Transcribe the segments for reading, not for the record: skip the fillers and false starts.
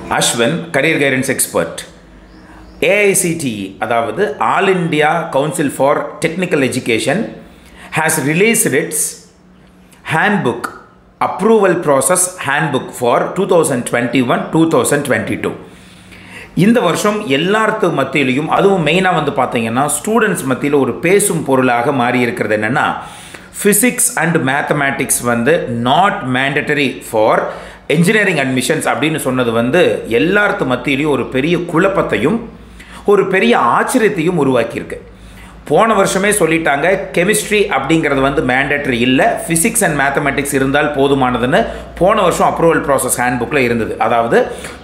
Ashwin career guidance expert. AICTE அதாவது All India Council for Technical Education has released its handbook approval process handbook for 2021-2022. இந்த வருஷம் எல்லாத்து மத்தியிலையும் அதுவும் மெயினாக வந்து பார்த்தீங்கன்னா ஸ்டூடெண்ட்ஸ் மத்தியில் ஒரு பேசும் பொருளாக மாறி இருக்கிறது என்னென்னா ஃபிசிக்ஸ் அண்ட் மேத்தமேட்டிக்ஸ் வந்து not mandatory for engineering admissions அப்படின்னு சொன்னது வந்து எல்லாத்து மத்தியிலையும் ஒரு பெரிய குழப்பத்தையும் ஒரு பெரிய ஆச்சரியத்தையும் உருவாக்கியிருக்கு. போன வருஷமே சொல்லிட்டாங்க கெமிஸ்ட்ரி அப்படிங்கிறது வந்து மேண்டேட்ரி இல்லை, ஃபிசிக்ஸ் அண்ட் மேத்தமெட்டிக்ஸ் இருந்தால் போதுமானதுன்னு போன வருஷம் அப்ரூவல் ப்ராசஸ் ஹேண்ட்புக்கில் இருந்தது. அதாவது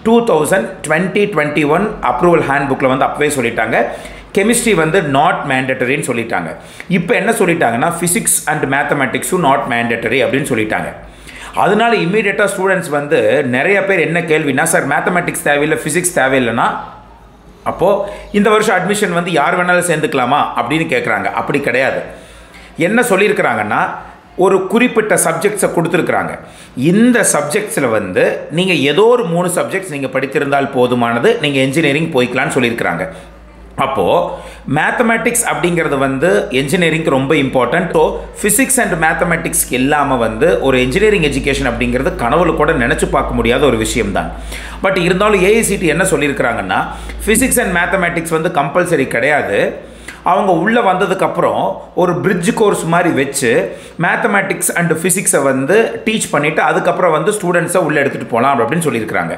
2020-21 அப்ரூவல் ஹேண்ட்புக்கில் வந்து அப்பவே சொல்லிட்டாங்க கெமிஸ்ட்ரி வந்து நாட் மேண்டேட்டரின்னு சொல்லிட்டாங்க. இப்போ என்ன சொல்லிட்டாங்கன்னா ஃபிசிக்ஸ் அண்ட் மேத்தமெட்டிக்ஸும் நாட் மேண்டேட்டரி அப்படின்னு சொல்லிட்டாங்க. அதனால இம்மீடியட்டாக ஸ்டூடெண்ட்ஸ் வந்து நிறைய பேர் என்ன கேள்வினா, சார் மேத்தமெட்டிக்ஸ் தேவையில்லை ஃபிசிக்ஸ் தேவையில்லைன்னா அப்போது இந்த வருஷம் அட்மிஷன் வந்து யார் வேணாலும் சேர்ந்துக்கலாமா அப்படின்னு கேட்குறாங்க. அப்படி கிடையாது. என்ன சொல்லியிருக்கிறாங்கன்னா ஒரு குறிப்பிட்ட சப்ஜெக்ட்ஸை கொடுத்துருக்குறாங்க. இந்த சப்ஜெக்ட்ஸில் வந்து நீங்கள் ஏதோ ஒரு 3 சப்ஜெக்ட்ஸ் நீங்கள் படித்திருந்தால் போதுமானது, நீங்கள் என்ஜினியரிங் போய்க்கலான்னு சொல்லியிருக்கிறாங்க. அப்போது மேத்தமேட்டிக்ஸ் அப்படிங்கிறது வந்து என்ஜினியரிங்க்கு ரொம்ப இம்பார்ட்டன்ட். ஸோ ஃபிசிக்ஸ் அண்ட் மேத்தமேட்டிக்ஸ்க்கு இல்லாமல் வந்து ஒரு என்ஜினியரிங் எஜுகேஷன் அப்படிங்கிறது கனவுல கூட நினச்சி பார்க்க முடியாத ஒரு விஷயம்தான். பட் இருந்தாலும் ஏஐசிடி என்ன சொல்லியிருக்கிறாங்கன்னா ஃபிசிக்ஸ் அண்ட் மேத்தமேட்டிக்ஸ் வந்து கம்பல்சரி கிடையாது. அவங்க உள்ளே வந்ததுக்கப்புறம் ஒரு பிரிட்ஜ் கோர்ஸ் மாதிரி வச்சு மேத்தமேட்டிக்ஸ் அண்ட் ஃபிசிக்ஸை வந்து டீச் பண்ணிவிட்டு அதுக்கப்புறம் வந்து ஸ்டூடெண்ட்ஸை உள்ளே எடுத்துகிட்டு போகலாம் அப்படின்னு சொல்லியிருக்கிறாங்க.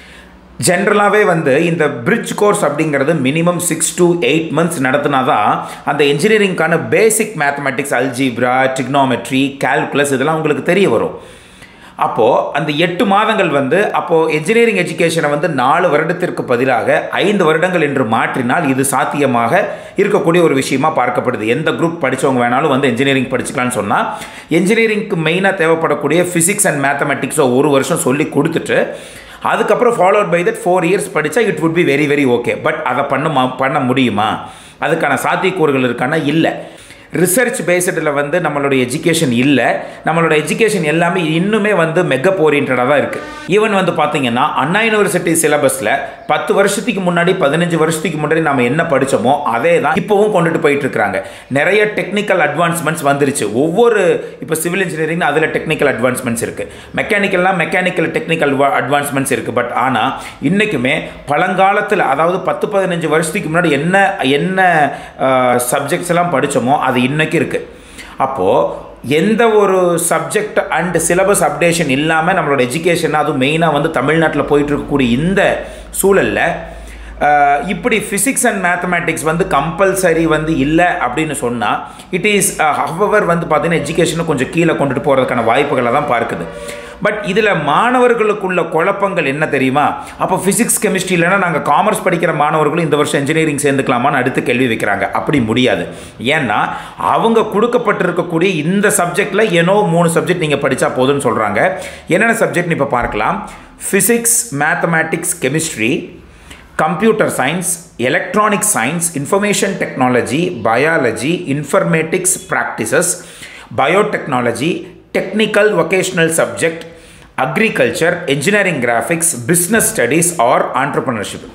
ஜென்ரலாகவே வந்து இந்த பிரிட்ஜ் கோர்ஸ் அப்படிங்கிறது மினிமம் 6 to 8 months நடத்தினா தான் அந்த என்ஜினியரிங்கான basic mathematics, algebra, trigonometry, calculus இதெல்லாம் உங்களுக்கு தெரிய வரும். அப்போது அந்த 8 மாதங்கள் வந்து அப்போது என்ஜினியரிங் எஜுகேஷனை வந்து 4 வருடத்திற்கு பதிலாக 5 வருடங்கள் என்று மாற்றினால் இது சாத்தியமாக இருக்கக்கூடிய ஒரு விஷயமா பார்க்கப்படுது. எந்த குரூப் படித்தவங்க வேணாலும் வந்து என்ஜினியரிங் படிச்சுக்கலான்னு சொன்னால் என்ஜினியரிங்க்கு மெயினாக தேவைப்படக்கூடிய ஃபிசிக்ஸ் அண்ட் மேத்தமெட்டிக்ஸை 1 வருஷம் சொல்லி கொடுத்துட்டு அதுக்கப்புறம் ஃபாலோட் பை தட் 4 years படித்தா it would be very very okay. But அதை பண்ண முடியுமா? அதுக்கான சாத்தியக்கூறுகள் இருக்கானா? இல்லை. ரிசர்ச் பேஸ்டில் வந்து நம்மளோட எஜுகேஷன் இல்லை. நம்மளோட எஜுகேஷன் எல்லாமே இன்னுமே வந்து மெகப் ஓரியன்டாக தான் இருக்குது. ஈவன் வந்து பார்த்தீங்கன்னா அண்ணா யூனிவர்சிட்டி சிலபஸில் 10 வருஷத்துக்கு முன்னாடி 15 வருஷத்துக்கு முன்னாடி நம்ம என்ன படித்தோமோ அதே தான் இப்போவும் கொண்டுட்டு போயிட்டு இருக்கிறாங்க. நிறைய டெக்னிக்கல் அட்வான்ஸ்மெண்ட்ஸ் வந்துருச்சு. ஒவ்வொரு இப்போ சிவில் இன்ஜினியரிங் அதில் டெக்னிக்கல் அட்வான்ஸ்மெண்ட்ஸ் இருக்குது, மெக்கானிக்கல்லாம் மெக்கானிக்கல் டெக்னிக்கல் அட்வான்ஸ்மெண்ட்ஸ் இருக்குது. பட் ஆனால் இன்றைக்குமே பழங்காலத்தில் அதாவது 10-15 வருஷத்துக்கு முன்னாடி என்ன சப்ஜெக்ட்ஸ் எல்லாம் படித்தோமோ அது இன்றைக்கி இருக்குது. அப்போது எந்த ஒரு சப்ஜெக்ட் அண்ட் சிலபஸ் அப்டேஷன் இல்லாமல் நம்மளோட எஜுகேஷன் அதுவும் மெயினாக வந்து தமிழ்நாட்டில் போயிட்டு இருக்கக்கூடிய இந்த சூழலில் இப்படி ஃபிசிக்ஸ் அண்ட் மேத்தமேட்டிக்ஸ் வந்து கம்பல்சரி வந்து இல்லை அப்படின்னு சொன்னால் இட் இஸ் ஹவவர் வந்து பார்த்திங்கன்னா எஜுகேஷனை கொஞ்சம் கீழே கொண்டுட்டு போகிறதுக்கான வாய்ப்புகளை தான் பார்க்குது. பட் இதில் மாணவர்களுக்குள்ள குழப்பங்கள் என்ன தெரியுமா? அப்போ ஃபிசிக்ஸ் கெமிஸ்ட்ரி இல்லைன்னா நாங்கள் காமர்ஸ் படிக்கிற மாணவர்களும் இந்த வருஷம் இன்ஜினியரிங் சேர்ந்துக்கலாமான்னு அடுத்து கேள்வி வைக்கிறாங்க. அப்படி முடியாது. ஏன்னா அவங்க கொடுக்கப்பட்டிருக்கக்கூடிய இந்த சப்ஜெக்டில் ஏனோ 3 சப்ஜெக்ட் நீங்கள் படித்தா போதுன்னு சொல்கிறாங்க. என்னென்ன சப்ஜெக்ட்னு இப்போ பார்க்கலாம். Physics, mathematics, chemistry, computer science, electronic science, information technology, biology, informatics practices, biotechnology, technical vocational subject, agriculture, engineering graphics, business studies or entrepreneurship.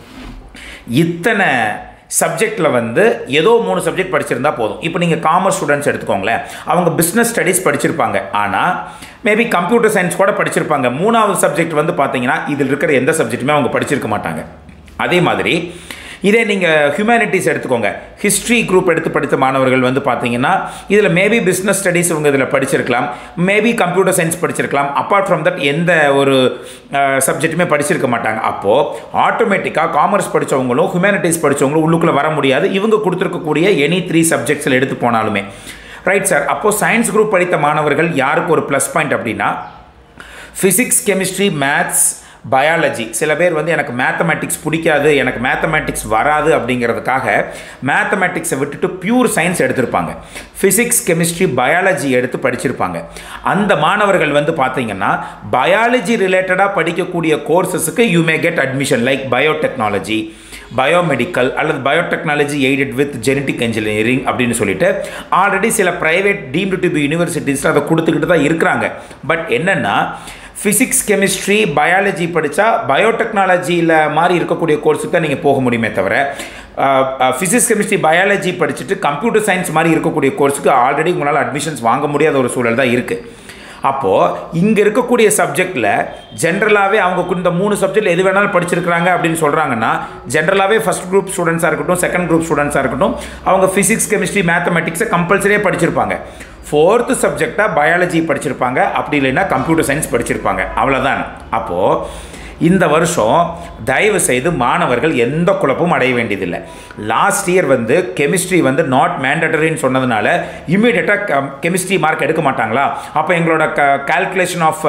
இத்தனை சப்ஜெக்டில் வந்து ஏதோ 3 சப்ஜெக்ட் படிச்சிருந்தா போதும். இப்போ நீங்கள் காமர்ஸ் ஸ்டூடெண்ட்ஸ் எடுத்துக்கோங்களேன், அவங்க பிஸ்னஸ் ஸ்டடீஸ் படிச்சிருப்பாங்க, ஆனால் மேபி கம்ப்யூட்டர் சயின்ஸ் கூட படிச்சிருப்பாங்க. 3வது சப்ஜெக்ட் வந்து பார்த்தீங்கன்னா இதில் இருக்கிற எந்த சப்ஜெக்ட்டுமே அவங்க படிச்சிருக்க மாட்டாங்க. அதே மாதிரி இதே நீங்கள் ஹியூமனிட்டிஸ் எடுத்துக்கோங்க, ஹிஸ்ட்ரி குரூப் எடுத்து படித்த மாணவர்கள் வந்து பார்த்தீங்கன்னா இதில் மேபி பிஸ்னஸ் ஸ்டடீஸ் இவங்க இதில் படிச்சிருக்கலாம், மேபி கம்ப்யூட்டர் சயின்ஸ் படிச்சிருக்கலாம். அப்பார்ட் ஃப்ரம் தட் எந்த ஒரு சப்ஜெக்ட்டுமே படிச்சிருக்க மாட்டாங்க. அப்போது ஆட்டோமேட்டிக்காக காமர்ஸ் படித்தவங்களும் ஹியூமனிட்டிஸ் படித்தவங்களும் உள்ளுக்குள்ளே வர முடியாது. இவங்க கொடுத்துருக்கக்கூடிய எனி 3 சப்ஜெக்ட்ஸில் எடுத்து போனாலுமே. Right sir. அப்போது சயின்ஸ் குரூப் படித்த மாணவர்கள் யாருக்கு ஒரு ப்ளஸ் பாயிண்ட் அப்படின்னா ஃபிசிக்ஸ், கெமிஸ்ட்ரி, மேத்ஸ், பயாலஜி. சில பேர் வந்து எனக்கு மேத்தமேட்டிக்ஸ் பிடிக்காது, எனக்கு மேத்தமேட்டிக்ஸ் வராது அப்படிங்கிறதுக்காக மேத்தமேட்டிக்ஸை விட்டுட்டு பியூர் சயின்ஸ் எடுத்திருப்பாங்க. ஃபிசிக்ஸ், கெமிஸ்ட்ரி, பயாலஜி எடுத்து படிச்சிருப்பாங்க. அந்த மாணவர்கள் வந்து பார்த்தீங்கன்னா பயாலஜி ரிலேட்டடாக படிக்கக்கூடிய கோர்சஸுக்கு you may get admission like biotechnology, biomedical அல்லது biotechnology aided with genetic engineering அப்படின்னு சொல்லிட்டு ஆல்ரெடி சில ப்ரைவேட் டீம்டு டு பி யூனிவர்சிட்டிஸில் அதை கொடுத்துக்கிட்டு தான் இருக்கிறாங்க. பட் என்னென்னா ஃபிசிக்ஸ் கெமிஸ்ட்ரி பயாலஜி படித்தா பயோடெக்னாலஜியில் மாதிரி இருக்கக்கூடிய கோர்ஸுக்கு தான் நீங்கள் போக முடியுமே தவிர ஃபிசிக்ஸ் கெமிஸ்ட்ரி பயாலஜி படிச்சுட்டு கம்ப்யூட்டர் சயின்ஸ் மாதிரி இருக்கக்கூடிய கோர்ஸுக்கு ஆல்ரெடி உங்களால் அட்மிஷன்ஸ் வாங்க முடியாத ஒரு சூழல் தான் இருக்குது. அப்போது இங்கே இருக்கக்கூடிய சப்ஜெக்டில் ஜென்ரலாகவே அவங்க இந்த 3 சப்ஜெக்டில் எது வேணாலும் படிச்சிருக்கிறாங்க அப்படின்னு சொல்கிறாங்கன்னா ஜென்ரலாகவே ஃபஸ்ட் குரூப் ஸ்டூடெண்ட்ஸாக இருக்கட்டும், செகண்ட் குரூப் ஸ்டூடெண்ட்ஸாக இருக்கட்டும், அவங்க ஃபிசிக்ஸ் கெமிஸ்ட்ரி மேத்தமெட்டிக்ஸை கம்பல்சரியாக படிச்சிருப்பாங்க. 4th சப்ஜெக்டாக பயாலஜி படிச்சிருப்பாங்க, அப்படி இல்லைன்னா கம்ப்யூட்டர் சயின்ஸ் படிச்சிருப்பாங்க, அவ்வளோதான். அப்போது இந்த வருஷம் தயவு செய்து மாணவர்கள் எந்த குழப்பமும் அடைய வேண்டியதில்லை. லாஸ்ட் இயர் வந்து கெமிஸ்ட்ரி வந்து நாட் மேண்டட்டரின்னு சொன்னதுனால இம்மீடியட்டாக கெமிஸ்ட்ரி மார்க் எடுக்க மாட்டாங்களா? அப்போ எங்களோட கால்குலேஷன் ஆஃப்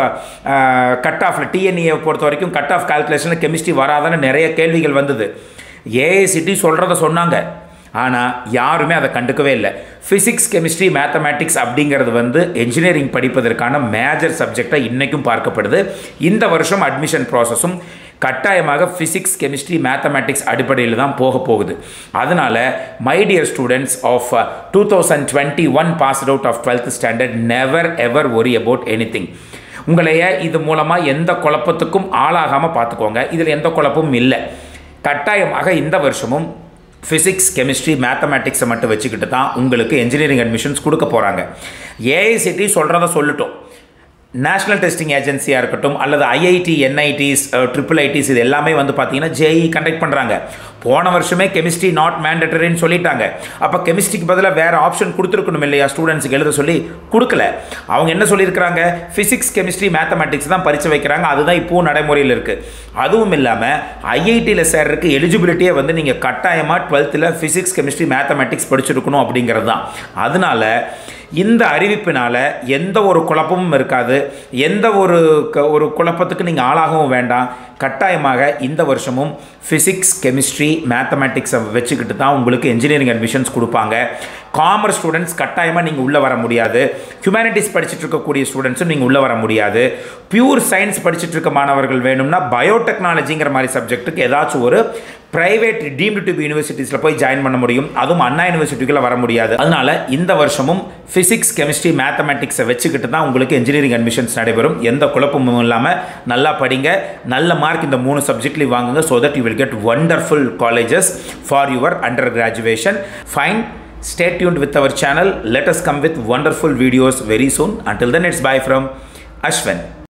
கட் ஆஃபில் டிஎன்இயை பொறுத்த வரைக்கும் கட் ஆஃப் கால்குலேஷனில் கெமிஸ்ட்ரி வராதான்னு நிறைய கேள்விகள் வந்தது. ஏஐசிடி சொல்கிறத சொன்னாங்க, ஆனால் யாருமே அதை கண்டுக்கவே இல்லை. ஃபிசிக்ஸ் கெமிஸ்ட்ரி மேத்தமேட்டிக்ஸ் அப்படிங்கிறது வந்து என்ஜினியரிங் படிப்பதற்கான மேஜர் சப்ஜெக்டாக இன்றைக்கும் பார்க்கப்படுது. இந்த வருஷம் அட்மிஷன் ப்ராசஸும் கட்டாயமாக ஃபிசிக்ஸ் கெமிஸ்ட்ரி மேத்தமேட்டிக்ஸ் அடிப்படையில் தான் போகுது. அதனால் my dear students of 2021 passed out of 12th standard, never ever worry about anything. உங்களைய இது மூலமாக எந்த குழப்பத்துக்கும் ஆளாகாமல் பார்த்துக்கோங்க. இதில் எந்த குழப்பமும் இல்லை. கட்டாயமாக இந்த வருஷமும் ஃபிசிக்ஸ் கெமிஸ்ட்ரி மேத்தமேட்டிக்ஸை மட்டும் வச்சுக்கிட்டு தான் உங்களுக்கு என்ஜினியரிங் அட்மிஷன்ஸ் கொடுக்க போகிறாங்க. ஏஐசிடி சொல்கிறத சொல்லட்டும், நேஷ்னல் டெஸ்டிங் ஏஜென்சியாக இருக்கட்டும் அல்லது ஐஐடி, என்ஐடிஸ், IIITs இது எல்லாமே வந்து பார்த்தீங்கன்னா ஜேஇ கண்டக்ட் பண்ணுறாங்க. போன வருஷமே கெமிஸ்ட்ரி நாட் மேண்டட்டரின்னு சொல்லிட்டாங்க. அப்போ கெமிஸ்ட்ரிக்கு பதிலாக வேறு ஆப்ஷன் கொடுத்துருக்கணும் இல்லையா ஸ்டூடெண்ட்ஸுக்கு எழுத சொல்லி? கொடுக்கல. அவங்க என்ன சொல்லியிருக்கிறாங்க, ஃபிசிக்ஸ் கெமிஸ்ட்ரி மேத்தமேட்டிக்ஸ் தான் பரிச்சை வைக்கிறாங்க. அதுதான் இப்போவும் நடைமுறையில் இருக்குது. அதுவும் இல்லாமல் ஐஐடியில் சேர்றதுக்கு எலிஜிபிலிட்டியே வந்து நீங்கள் கட்டாயமாக 12th ஃபிசிக்ஸ் கெமிஸ்ட்ரி மேத்தமேட்டிக்ஸ் படிச்சிருக்கணும் அப்படிங்கிறது தான். அதனால் இந்த அறிவிப்பினால் எந்த ஒரு குழப்பமும் இருக்காது. எந்த ஒரு குழப்பத்துக்கு நீங்கள் ஆளாகவும் வேண்டாம். கட்டாயமாக இந்த வருஷமும் ஃபிசிக்ஸ் கெமிஸ்ட்ரி மேத்தமேட்டிக்ஸை வச்சுக்கிட்டு தான் உங்களுக்கு என்ஜினியரிங் அட்மிஷன்ஸ் கொடுப்பாங்க. காமர்ஸ் ஸ்டூடெண்ட்ஸ் கட்டாயமாக நீங்கள் உள்ளே வர முடியாது. ஹியூமனிட்டிஸ் படிச்சுட்டு இருக்கக்கூடிய ஸ்டூடெண்ட்ஸும் நீங்கள் உள்ளே வர முடியாது. பியூர் சயின்ஸ் படிச்சுட்டு இருக்க மாணவர்கள் வேணும்னா பயோடெக்னாலஜிங்கிற மாதிரி சப்ஜெக்ட்டுக்கு ஏதாச்சும் ஒரு பிரைவேட் டீம்டு டு பி யூனிவர்சிட்டிஸில் போய் ஜாயின் பண்ண முடியும். அதுவும் அண்ணா யூனிவர்சிட்டிக்குள்ள வர முடியாது. அதனால் இந்த வருஷமும் ஃபிசிக்ஸ் கெமிஸ்ட்ரி மேத்தமேட்டிக்ஸை வச்சுக்கிட்டு தான் உங்களுக்கு என்ஜினியரிங் அட்மிஷன்ஸ் நடைபெறும். எந்த குழப்பமும் இல்லாமல் நல்லா படிங்க, நல்ல மார்க் இந்த 3 சப்ஜெக்ட்லையும் வாங்குங்க. So that you will get wonderful colleges for your undergraduation. Fine. Stay tuned with our channel. Let us come with wonderful videos very soon. Until then, it's bye from Ashwin.